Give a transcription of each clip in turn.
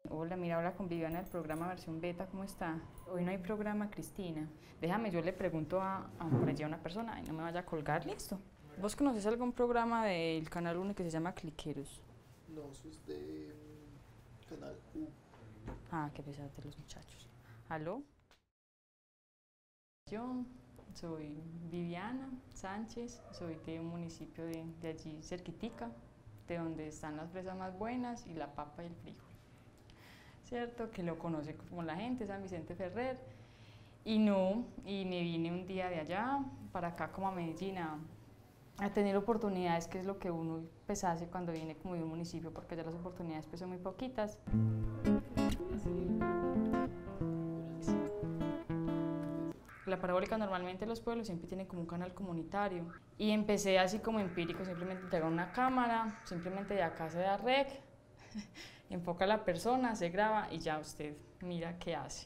Hola, mira, habla con Viviana del programa Versión Beta, ¿cómo está? Hoy no hay programa, Cristina. Déjame, yo le pregunto por allí a una persona y no me vaya a colgar, ¿listo? ¿Vos conoces algún programa del Canal 1 que se llama Cliqueros? No, eso es de Canal U. Ah, qué pesar de los muchachos. ¿Aló? Yo soy Viviana Sánchez, soy de un municipio de allí cerquitica, de donde están las fresas más buenas y la papa y el frijol. ¿Cierto? Que lo conoce como la gente, San Vicente Ferrer. Y me vine un día de allá para acá como a Medellín a tener oportunidades, que es lo que uno pues hace cuando viene como de un municipio, porque allá las oportunidades pues son muy poquitas. La parabólica normalmente los pueblos siempre tienen como un canal comunitario y empecé así como empírico, simplemente entregar una cámara, simplemente de acá se da rec, enfoca a la persona, se graba y ya usted mira qué hace.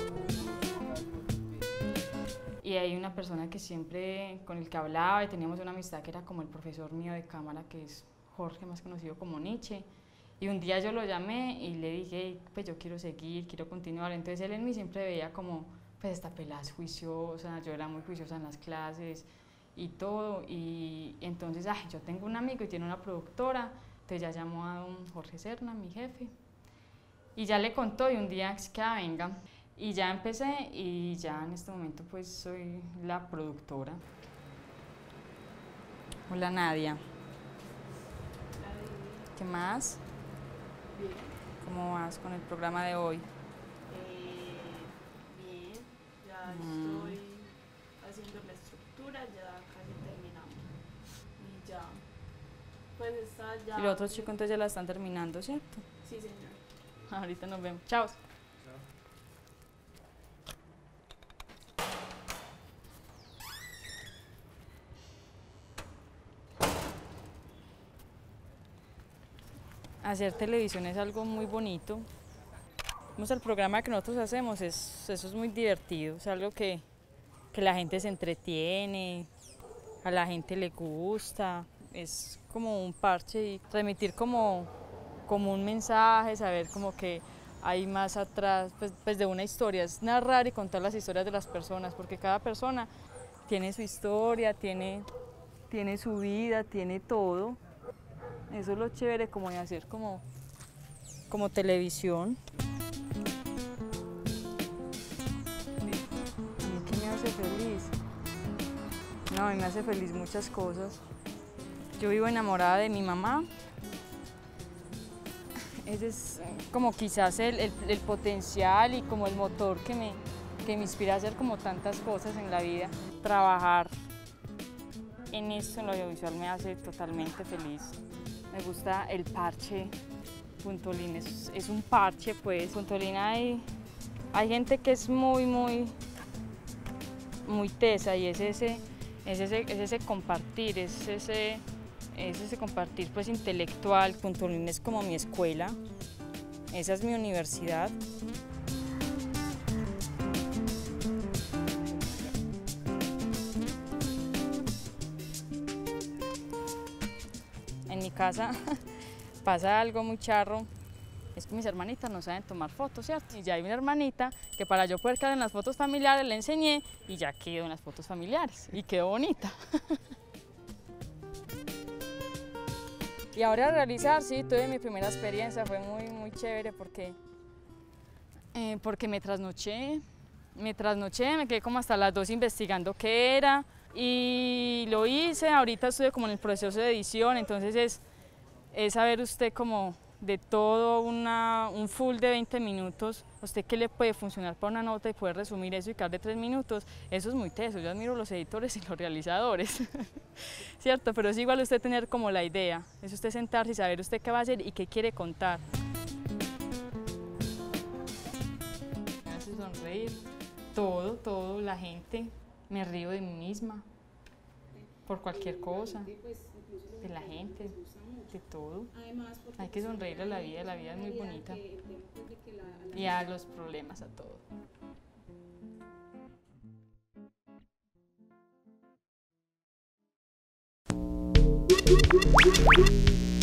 Y hay una persona que siempre con el que hablaba y teníamos una amistad que era como el profesor mío de cámara, que es Jorge, más conocido como Nietzsche. Y un día yo lo llamé y le dije, pues yo quiero seguir, quiero continuar. Entonces él en mí siempre veía como, pues esta pelada es juiciosa, yo era muy juiciosa en las clases y todo. Y entonces, yo tengo un amigo y tiene una productora, entonces ya llamó a don Jorge Serna, mi jefe. Y ya le contó y un día es que venga. Y ya empecé y ya en este momento pues soy la productora. Hola Nadia. ¿Qué más? Bien. ¿Cómo vas con el programa de hoy? Bien, ya estoy haciendo la estructura, ya casi terminamos. Y ya, pues está ya. Y los otros chicos entonces ya la están terminando, ¿cierto? Sí, señor. Ahorita nos vemos. Chao. Hacer televisión es algo muy bonito. El programa que nosotros hacemos, eso es muy divertido, es algo que la gente se entretiene, a la gente le gusta, es como un parche y transmitir como un mensaje, saber como que hay más atrás pues de una historia, es narrar y contar las historias de las personas, porque cada persona tiene su historia, tiene su vida, tiene todo. Eso es lo chévere como de hacer como televisión. ¿A mí qué me hace feliz? No, a mí me hace feliz muchas cosas. Yo vivo enamorada de mi mamá. Ese es como quizás el potencial y como el motor que me inspira a hacer como tantas cosas en la vida. Trabajar en esto, en lo audiovisual, me hace totalmente feliz. Me gusta el parche. Puntolín es un parche, pues. Puntolín hay gente que es muy tesa y es ese compartir, es ese compartir pues intelectual. Puntolín es como mi escuela, esa es mi universidad. En mi casa pasa algo muy charro, es que mis hermanitas no saben tomar fotos, ¿cierto? Y ya hay una hermanita que para yo poder quedar en las fotos familiares le enseñé y ya quedó en las fotos familiares y quedó bonita. Y ahora a realizar, sí, tuve mi primera experiencia, fue muy chévere porque me trasnoché, me quedé como hasta las 2 investigando qué era y lo hice. Ahorita estoy como en el proceso de edición, entonces es saber usted como de todo un full de 20 minutos, usted qué le puede funcionar para una nota y poder resumir eso y quedar de 3 minutos, eso es muy teso. Yo admiro los editores y los realizadores, ¿cierto? Pero es igual usted tener como la idea, es usted sentarse y saber usted qué va a hacer y qué quiere contar. Me hace sonreír, todo, la gente, me río de mí misma, por cualquier cosa, de la gente, de todo. Hay que sonreír a la vida es muy bonita. Y a los problemas, a todo.